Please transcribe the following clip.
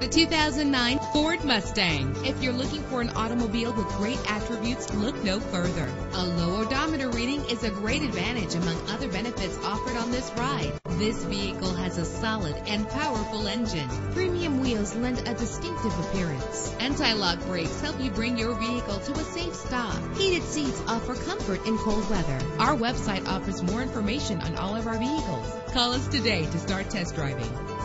The 2009 Ford Mustang. If you're looking for an automobile with great attributes, look no further. A low odometer reading is a great advantage among other benefits offered on this ride. This vehicle has a solid and powerful engine. Premium wheels lend a distinctive appearance. Anti-lock brakes help you bring your vehicle to a safe stop. Heated seats offer comfort in cold weather. Our website offers more information on all of our vehicles. Call us today to start test driving.